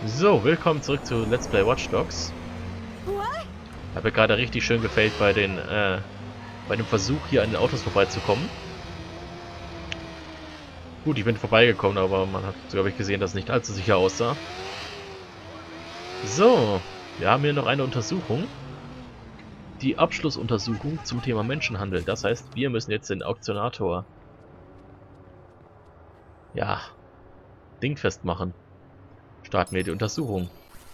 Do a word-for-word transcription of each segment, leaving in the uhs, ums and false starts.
So, willkommen zurück zu Let's Play Watch Dogs. Habe mir gerade richtig schön gefällt bei den, äh, bei dem Versuch hier an den Autos vorbeizukommen. Gut, ich bin vorbeigekommen, aber man hat, glaube ich, gesehen, dass es nicht allzu sicher aussah. So, wir haben hier noch eine Untersuchung. Die Abschlussuntersuchung zum Thema Menschenhandel. Das heißt, wir müssen jetzt den Auktionator, ja, dingfest machen. Starten wir die Untersuchung.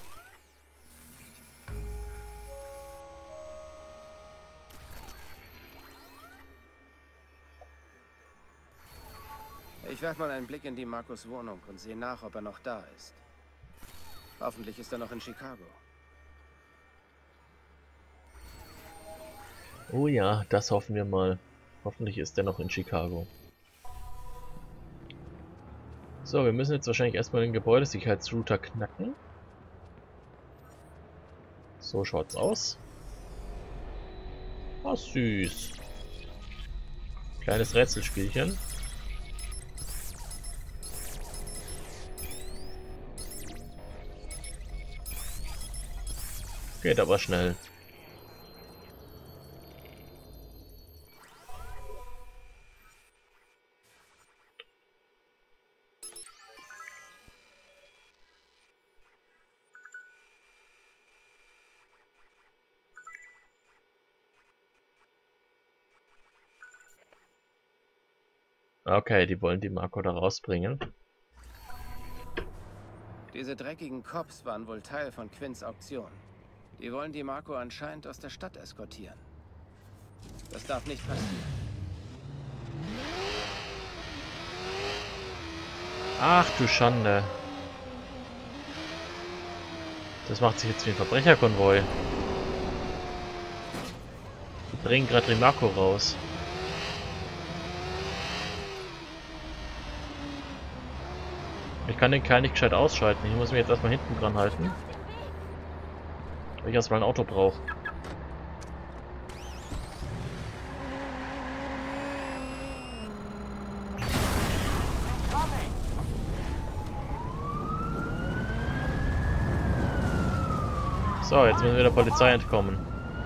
Ich werfe mal einen Blick in die Markus Wohnung und sehe nach, ob er noch da ist. Hoffentlich ist er noch in Chicago. Oh ja, das hoffen wir mal. Hoffentlich ist er noch in Chicago. So, wir müssen jetzt wahrscheinlich erstmal den Gebäudesicherheitsrouter knacken. So schaut's aus. Oh, süß. Kleines Rätselspielchen. Geht aber schnell. Okay, die wollen die Marco da rausbringen. Diese dreckigen Cops waren wohl Teil von Quinns Auktion. Die wollen die Marco anscheinend aus der Stadt eskortieren. Das darf nicht passieren. Ach du Schande. Das macht sich jetzt wie ein Verbrecherkonvoi. Die bringen gerade den Marco raus. Ich kann den Kerl nicht gescheit ausschalten. Ich muss mich jetzt erstmal hinten dran halten. Weil ich erstmal ein Auto brauche. So, jetzt müssen wir der Polizei entkommen.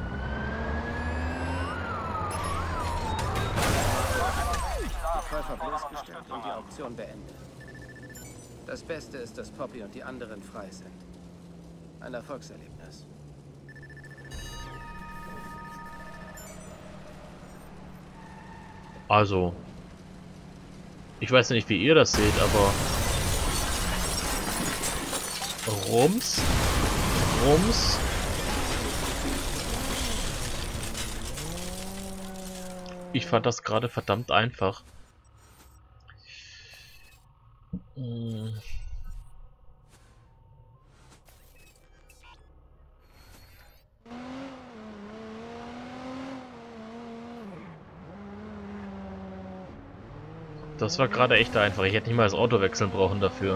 Die Käufer bloßgestellt und die Auktion beendet. Das Beste ist, dass Poppy und die anderen frei sind. Ein Erfolgserlebnis. Also, ich weiß nicht, wie ihr das seht, aber Rums, Rums. Ich fand das gerade verdammt einfach. Hm. Das war gerade echt einfach. Ich hätte nicht mal das Auto wechseln brauchen dafür.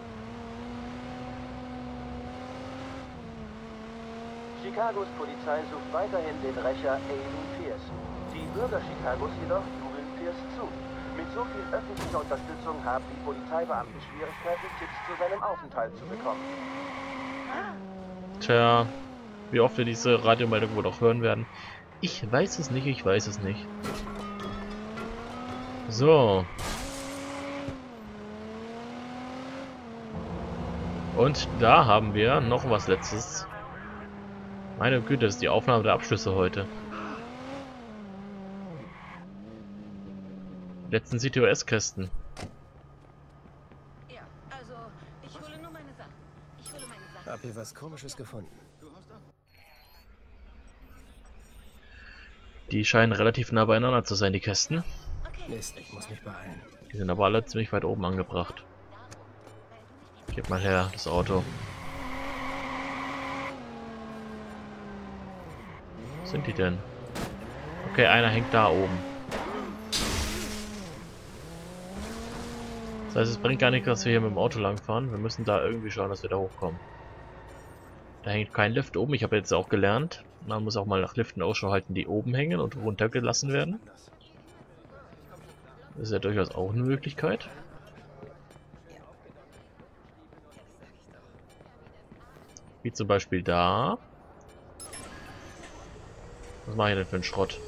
Chicagos Polizei sucht weiterhin den Rächer Aiden Pierce. Die Bürger Chicagos jedoch jubeln Pierce zu. Mit so viel öffentlicher Unterstützung haben die Polizeibeamten Schwierigkeiten, Tipps zu seinem Aufenthalt zu bekommen. Tja, wie oft wir diese Radiomeldung wohl auch hören werden. Ich weiß es nicht, ich weiß es nicht. So. Und da haben wir noch was Letztes. Meine Güte, das ist die Aufnahme der Abschlüsse heute. Letzten C T O S-Kästen. Ja, also, ich hole nur meine Sachen. Ich hole meine Sachen. Hab hier was Komisches gefunden. Die scheinen relativ nah beieinander zu sein, die Kästen. Mist, ich muss mich beeilen. Die sind aber alle ziemlich weit oben angebracht. Gib mal her, das Auto. Wo sind die denn? Okay, einer hängt da oben. Das heißt, es bringt gar nichts, dass wir hier mit dem Auto langfahren. Wir müssen da irgendwie schauen, dass wir da hochkommen. Da hängt kein Lift oben. Ich habe jetzt auch gelernt, man muss auch mal nach Liften Ausschau halten, die oben hängen und runtergelassen werden. Das ist ja durchaus auch eine Möglichkeit. Wie zum Beispiel da. Was mache ich denn für einen Schrott?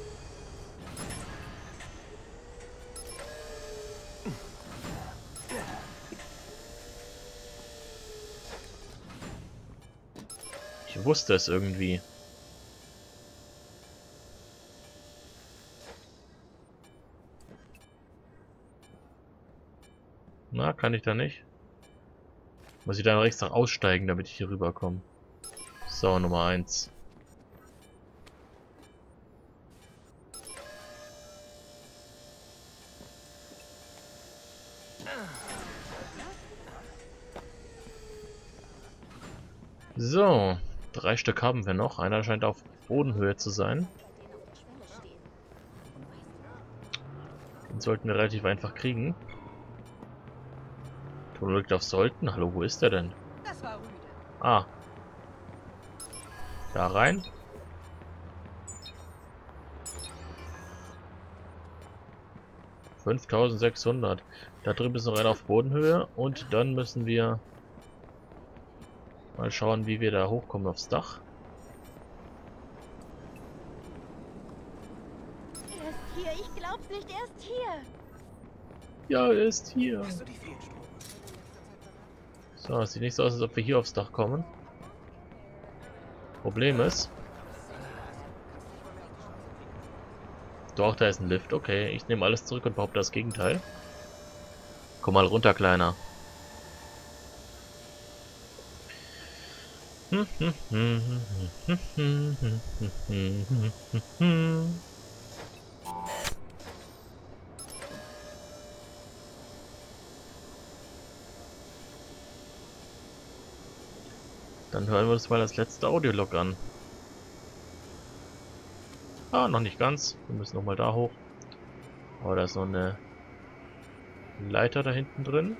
Ich wusste es irgendwie. Na, kann ich da nicht? Muss ich da noch extra aussteigen, damit ich hier rüberkomme. So, Nummer eins. So, drei Stück haben wir noch. Einer scheint auf Bodenhöhe zu sein. Den sollten wir relativ einfach kriegen. Ton liegt auf sollten. Hallo, wo ist der denn? Das war rüde. Ah. Da rein. fünftausendsechshundert. Da drüben ist noch einer auf Bodenhöhe. Und dann müssen wir mal schauen, wie wir da hochkommen aufs Dach. Er ist hier. Ich glaub's nicht. Er ist hier. Ja, er ist hier. So, es sieht nicht so aus, als ob wir hier aufs Dach kommen. Problem ist... Doch, da ist ein Lift. Okay, ich nehme alles zurück und behaupte das Gegenteil. Komm mal runter, Kleiner. Dann hören wir uns mal das letzte Audiolog an. Ah, noch nicht ganz. Wir müssen noch mal da hoch. Oh, da ist noch eine Leiter da hinten drin.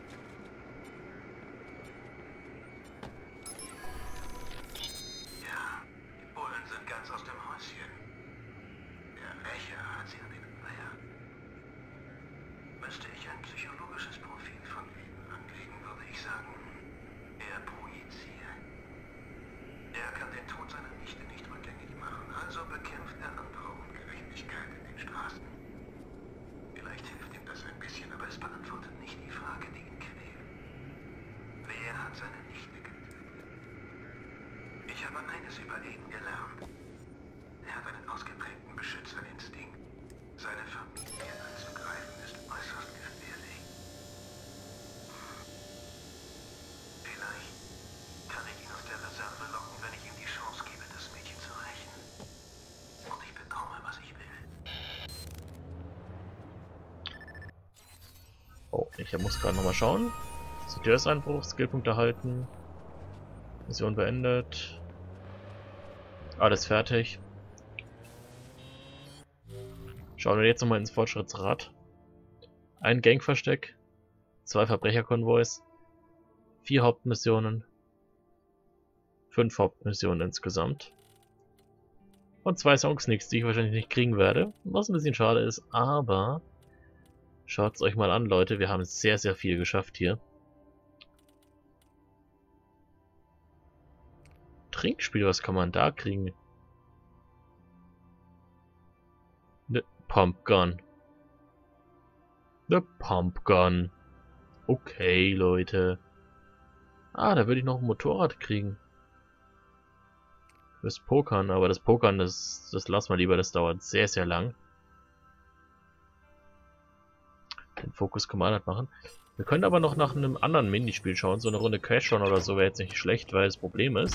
Ja, die Bullen sind ganz aus dem Häuschen. Der Rächer hat sie an den Eier. Müsste ich ein psychologisches Profil von ihm anlegen, würde ich sagen, er projiziert. Er kann den Tod seiner Nichte nicht rückgängig machen, also bekämpft er andere Ungerechtigkeit in den Straßen. Vielleicht hilft ihm das ein bisschen, aber es beantwortet nicht die Frage, die ihn quält. Wer hat seine Nichte getötet? Ich habe eines über ihn gelernt. Er hat einen ausgeprägten Beschützerinstinkt. Seine Familie anzugreifen ist äußerst gefährlich. Vielleicht kann ich ihn aus der Reserve locken, wenn ich ihm die Chance gebe, das Mädchen zu rächen. Und ich bekomme, was ich will. Oh, ich muss gerade nochmal schauen. Zerstörungseinbruch, Skillpunkt erhalten. Mission beendet. Alles fertig. Schauen wir jetzt nochmal ins Fortschrittsrad. Ein Gangversteck, zwei Verbrecherkonvois, vier Hauptmissionen, fünf Hauptmissionen insgesamt. Und zwei Songsneaks, die ich wahrscheinlich nicht kriegen werde. Was ein bisschen schade ist, aber schaut es euch mal an, Leute. Wir haben sehr, sehr viel geschafft hier. Trinkspiel, was kann man da kriegen? Ne Pumpgun. Ne Pumpgun. Okay, Leute. Ah, da würde ich noch ein Motorrad kriegen. Fürs Pokern, aber das Pokern, das, das lassen wir lieber, das dauert sehr, sehr lang. Den Fokus Command machen. Wir können aber noch nach einem anderen Minispiel schauen. So eine Runde Crash Run oder so wäre jetzt nicht schlecht, weil das Problem ist,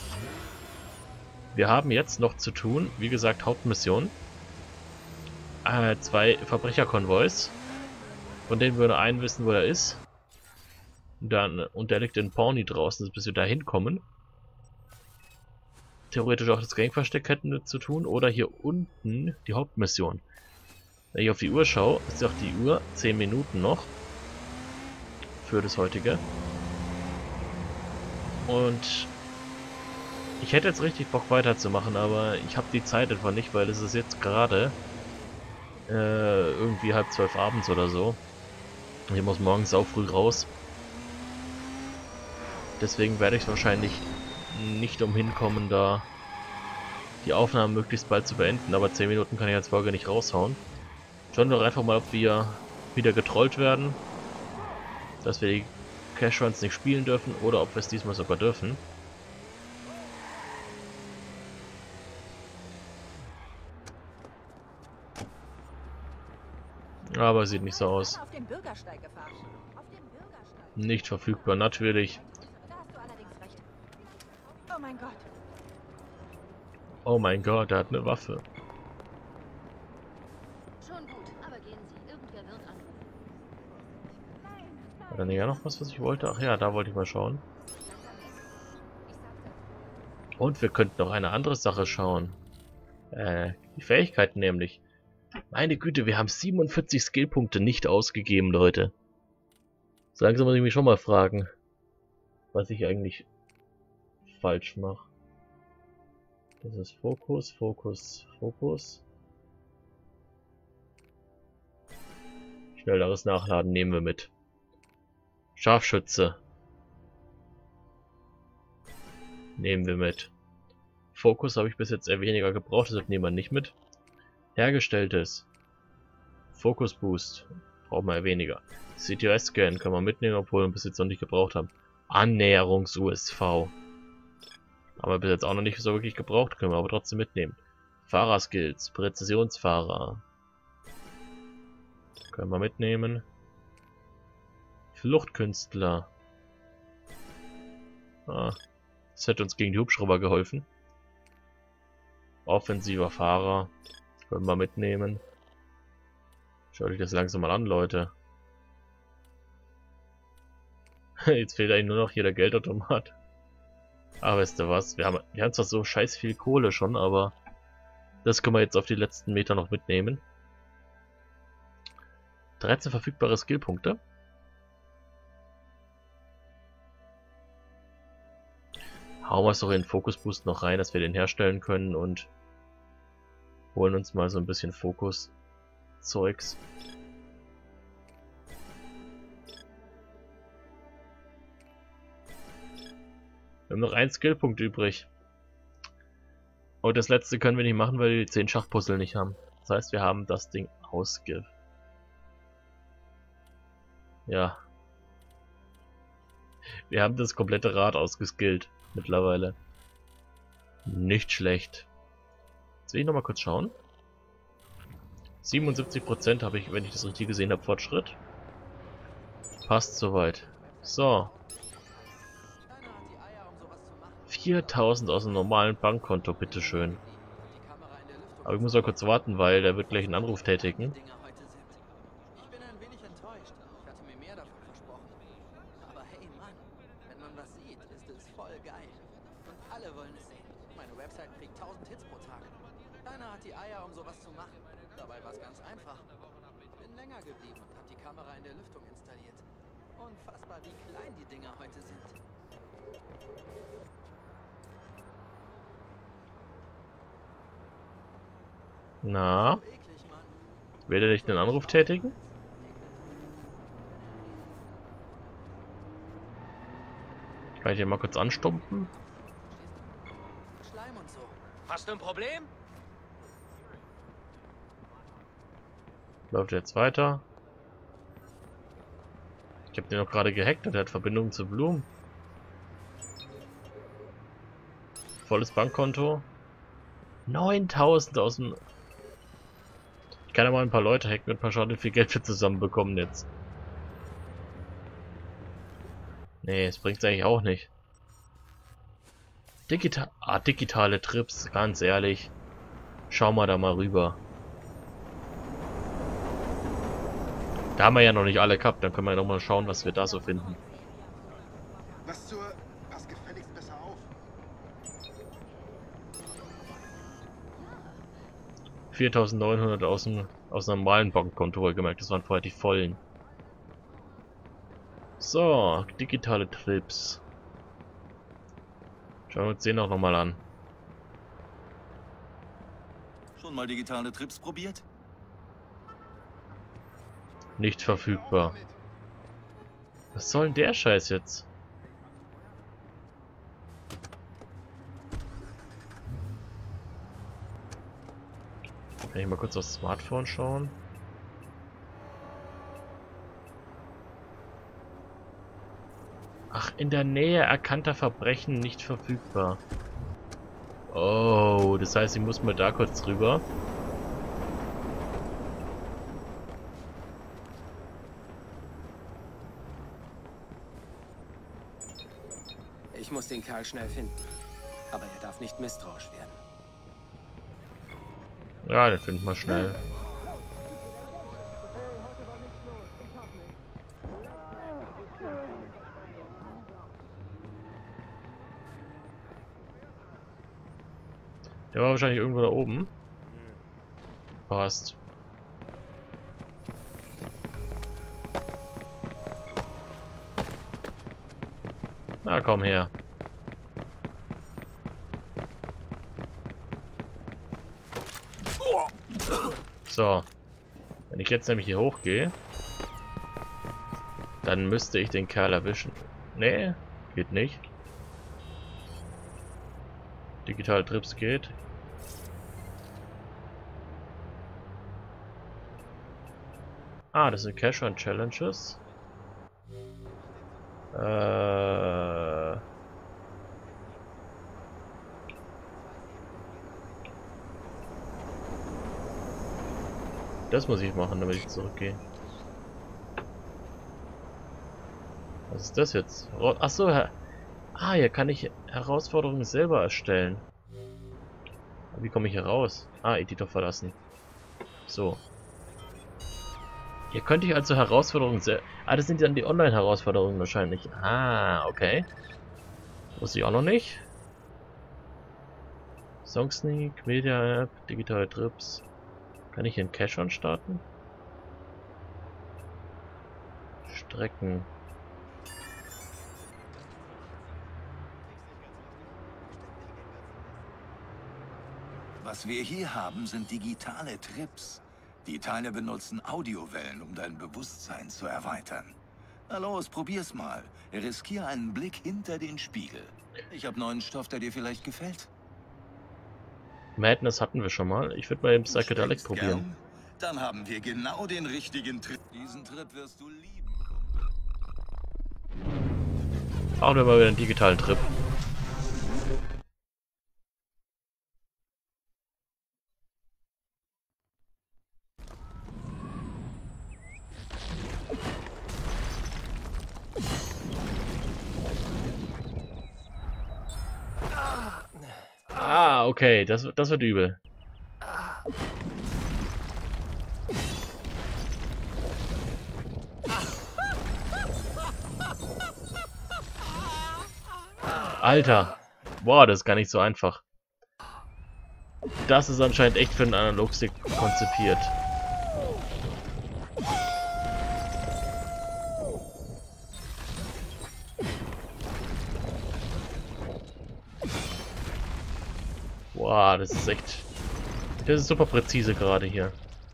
wir haben jetzt noch zu tun, wie gesagt, Hauptmission. Äh, zwei Verbrecherkonvois. Von denen wir nur einen wissen, wo er ist. Und, dann, und der liegt in Pawnee draußen, bis wir da hinkommen. Theoretisch auch das Gangversteck hätten wir zu tun. Oder hier unten die Hauptmission. Wenn ich auf die Uhr schaue, ist auch die Uhr zehn Minuten noch. Für das heutige. Und ich hätte jetzt richtig Bock weiterzumachen, aber ich habe die Zeit einfach nicht, weil es ist jetzt gerade äh, irgendwie halb zwölf abends oder so. Ich muss morgens auch früh raus. Deswegen werde ich es wahrscheinlich nicht umhin kommen, da die Aufnahme möglichst bald zu beenden, aber zehn Minuten kann ich als Folge nicht raushauen. Schauen wir doch einfach mal, ob wir wieder getrollt werden, dass wir die Cash Runs nicht spielen dürfen oder ob wir es diesmal sogar dürfen. Aber sieht nicht so aus. Auf den Bürgersteig gefahren. Auf den Bürgersteig. Nicht verfügbar, natürlich. Da hast du allerdings recht. Oh mein Gott. Oh mein Gott, er hat eine Waffe. Schon gut, aber gehen Sie. Irgendwer wird anrufen. War dann ja noch was, was ich wollte? Ach ja, da wollte ich mal schauen. Und wir könnten noch eine andere Sache schauen. Äh, die Fähigkeiten nämlich. Meine Güte, wir haben siebenundvierzig Skillpunkte nicht ausgegeben, Leute. So langsam muss ich mich schon mal fragen, was ich eigentlich falsch mache. Das ist Fokus, Fokus, Fokus. Schnelleres Nachladen nehmen wir mit. Scharfschütze. Nehmen wir mit. Fokus habe ich bis jetzt eher weniger gebraucht, deshalb nehmen wir nicht mit. Hergestelltes. Focus Boost. Brauchen wir eher weniger. C T O S-Scan können wir mitnehmen, obwohl wir bis jetzt noch nicht gebraucht haben. Annäherungs-U S V. Haben wir bis jetzt auch noch nicht so wirklich gebraucht, können wir aber trotzdem mitnehmen. Fahrerskills. Präzisionsfahrer. Können wir mitnehmen. Fluchtkünstler. Ah, das hätte uns gegen die Hubschrauber geholfen. Offensiver Fahrer. Können wir mitnehmen. Schaut euch das langsam mal an, Leute. Jetzt fehlt eigentlich nur noch hier der Geldautomat. Aber weißt du was? Wir haben, wir haben zwar so scheiß viel Kohle schon, aber das können wir jetzt auf die letzten Meter noch mitnehmen. dreizehn verfügbare Skillpunkte. Hauen wir es doch in den Focus Boost noch rein, dass wir den herstellen können und holen uns mal so ein bisschen Fokus-Zeugs. Wir haben noch einen Skillpunkt übrig. Und das letzte können wir nicht machen, weil wir die zehn Schachpuzzle nicht haben. Das heißt, wir haben das Ding ausge... Ja. Wir haben das komplette Rad ausgeskillt mittlerweile. Nicht schlecht. Jetzt will ich nochmal kurz schauen. siebenundsiebzig Prozent habe ich, wenn ich das richtig gesehen habe, Fortschritt. Passt soweit. So. viertausend aus dem normalen Bankkonto, bitteschön. Aber ich muss mal kurz warten, weil der wird gleich einen Anruf tätigen. Ich bin ein wenig enttäuscht. Ich hatte mir mehr davon versprochen. Aber hey Mann, wenn man was sieht, ist es voll geil. Und alle wollen es sehen. Meine Website kriegt tausend Hits pro Tag. Keiner hat die Eier, um sowas zu machen. Dabei war es ganz einfach. Bin länger geblieben und habe die Kamera in der Lüftung installiert. Unfassbar, wie klein die Dinger heute sind. Na? Will er nicht den Anruf tätigen? Kann ich hier mal kurz anstumpen? Schleim und so. Hast du ein Problem? Läuft jetzt weiter. Ich habe den noch gerade gehackt und er hat Verbindung zu Bloom. Volles Bankkonto. neuntausend aus dem... Ich kann ja mal ein paar Leute hacken und mal schauen, wie viel Geld wir zusammenbekommen jetzt. Nee, es bringt's eigentlich auch nicht. Digital... Ah, digitale Trips, ganz ehrlich. Schau mal da mal rüber. Da haben wir ja noch nicht alle gehabt, dann können wir ja noch mal schauen, was wir da so finden. Was zur... Pass gefälligst besser auf. viertausendneunhundert aus dem aus dem normalen Bankkonto, wohlgemerkt, das waren vorher die vollen. So, digitale Trips. Schauen wir uns den auch nochmal an. Schon mal digitale Trips probiert? Nicht verfügbar. Was soll denn der Scheiß jetzt? Kann ich mal kurz aufs Smartphone schauen? Ach, in der Nähe erkannter Verbrechen nicht verfügbar. Oh, das heißt, ich muss mal da kurz rüber. Ich muss den Kerl schnell finden. Aber er darf nicht misstrauisch werden. Ja, den finden wir schnell. Der war wahrscheinlich irgendwo da oben. Passt. Na, komm her. So. Wenn ich jetzt nämlich hier hochgehe, dann müsste ich den Kerl erwischen. Nee, geht nicht. Digital Trips geht. Ah, das sind Cash und Challenges. Äh... Das muss ich machen, damit ich zurückgehe. Was ist das jetzt? Oh, ach so, ah, hier kann ich Herausforderungen selber erstellen. Wie komme ich hier raus? Ah, Editor verlassen. So. Hier könnte ich also Herausforderungen selber... Ah, das sind dann die Online-Herausforderungen wahrscheinlich. Ah, okay. Wusste ich auch noch nicht. Songsneak, Media App, digitale Trips. Kann ich hier einen Cache starten? Strecken. Was wir hier haben, sind digitale Trips. Die Teile benutzen Audiowellen, um dein Bewusstsein zu erweitern. Na los, probier's mal. Riskier einen Blick hinter den Spiegel. Ich habe neuen Stoff, der dir vielleicht gefällt. Madness hatten wir schon mal. Ich würde mal eben Psychedelic probieren. Gern? Dann haben wir genau den richtigen Trip. Diesen Trip wirst du lieben. Machen wir mal wieder einen digitalen Trip. Ah, okay, das, das wird übel. Alter, boah, das ist gar nicht so einfach. Das ist anscheinend echt für einen Analogstick konzipiert. Boah, das ist echt... Das ist super präzise gerade hier.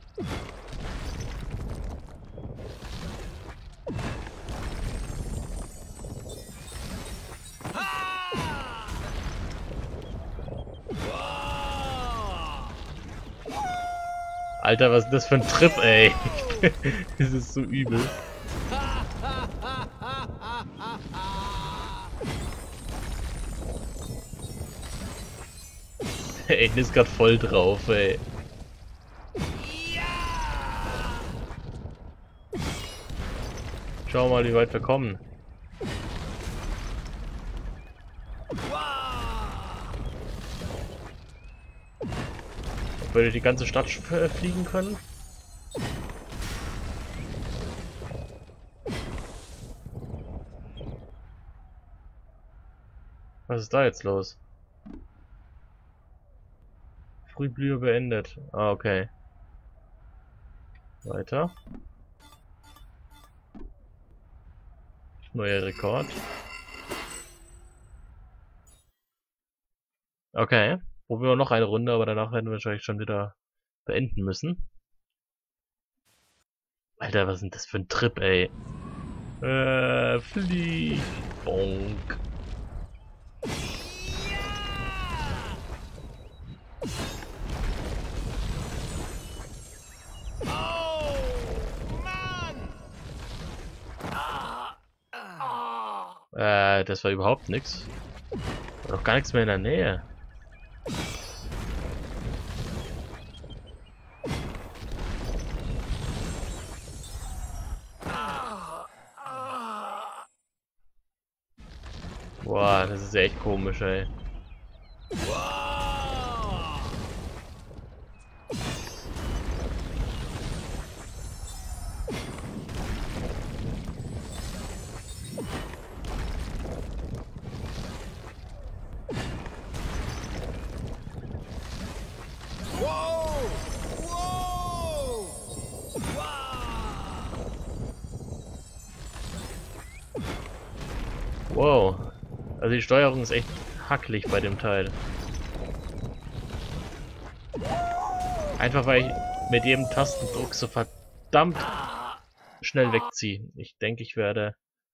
Alter, was ist das für ein Trip, ey? Das ist so übel. Ey, der ist grad voll drauf, ey. Schau mal, wie weit wir kommen. Ob wir durch die ganze Stadt fliegen können? Was ist da jetzt los? Frühblühe beendet. Ah, okay. Weiter. Neuer Rekord. Okay. Probieren wir noch eine Runde, aber danach werden wir wahrscheinlich schon wieder beenden müssen. Alter, was ist denn das für ein Trip, ey? Äh, flieg. Bonk. Äh, das war überhaupt nichts. War doch gar nichts mehr in der Nähe. Boah, das ist echt komisch, ey. Wow. Also die Steuerung ist echt hackelig bei dem Teil. Einfach weil ich mit jedem Tastendruck so verdammt schnell wegziehe. Ich denke, ich werde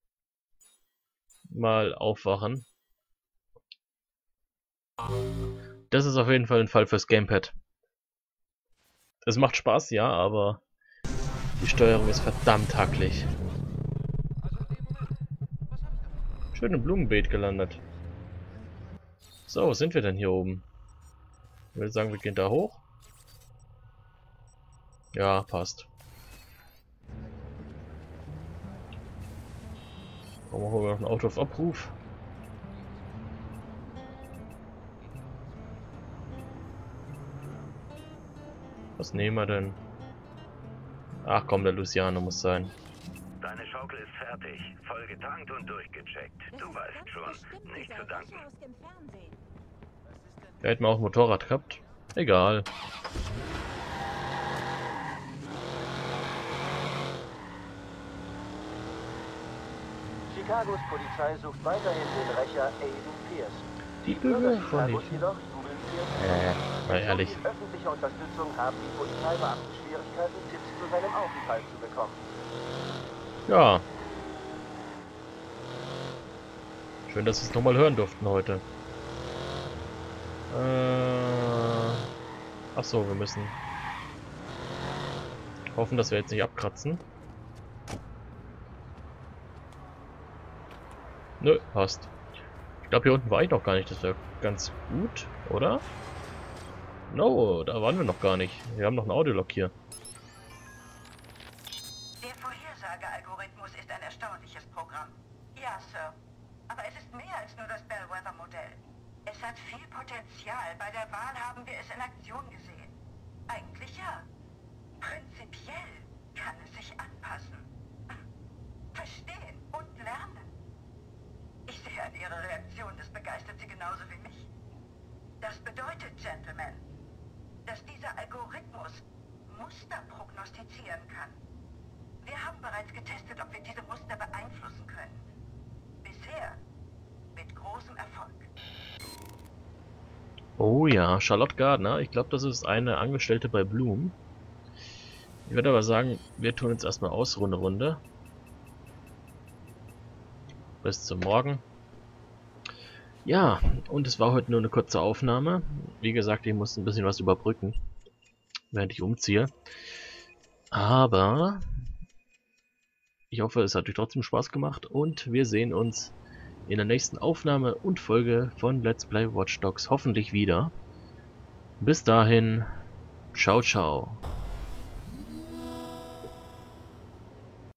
mal aufwachen. Das ist auf jeden Fall ein Fall fürs Gamepad. Es macht Spaß, ja, aber die Steuerung ist verdammt hackelig. Schön im Blumenbeet gelandet. So, wo sind wir denn hier oben? Ich würde sagen, wir gehen da hoch. Ja, passt. Dann machen wir noch ein Auto auf Abruf. Was nehmen wir denn? Ach komm, der Luciano muss sein. Deine Schaukel ist fertig, voll getankt und durchgecheckt. Du weißt schon, nicht zu danken. Der hätte mal auch ein Motorrad gehabt. Egal. Chicagos Polizei sucht weiterhin den Rächer Aiden Pierce. Die Bürger Bürger von Chicagos nicht. jedoch jubeln Pierce. Äh, mal ehrlich. Mit öffentlicher Unterstützung haben die Polizeibeamten Schwierigkeiten, Tipps zu seinem Aufenthalt zu bekommen. Ja. Schön, dass wir es nochmal hören durften heute. Äh, ach so, wir müssen hoffen, dass wir jetzt nicht abkratzen. Nö, passt. Ich glaube, hier unten war ich noch gar nicht. Das wäre ganz gut, oder? No, da waren wir noch gar nicht. Wir haben noch einen Audiolog hier. Der Vorhersagealgorithmus ist ein erstaunliches Programm. Ja, Sir. Aber es ist mehr als nur das Bellwether-Modell. Es hat viel Potenzial. Bei der Wahl haben wir es in Aktion gesehen. Eigentlich ja. Prinzipiell kann es sich anpassen. Verstehen und lernen. Ich sehe an Ihrer Reaktion, das begeistert Sie genauso wie mich. Das bedeutet, Gentlemen, dass dieser Algorithmus Muster prognostizieren kann. Wir haben bereits getestet, ob wir diese Muster beeinflussen können. Bisher mit großem Erfolg. Oh ja, Charlotte Gardner. Ich glaube, das ist eine Angestellte bei Bloom. Ich würde aber sagen, wir tun jetzt erstmal aus, Runde, Runde. Bis zum Morgen. Ja, und es war heute nur eine kurze Aufnahme. Wie gesagt, ich muss ein bisschen was überbrücken, während ich umziehe. Aber ich hoffe, es hat euch trotzdem Spaß gemacht und wir sehen uns in der nächsten Aufnahme und Folge von Let's Play Watch Dogs hoffentlich wieder. Bis dahin, ciao, ciao.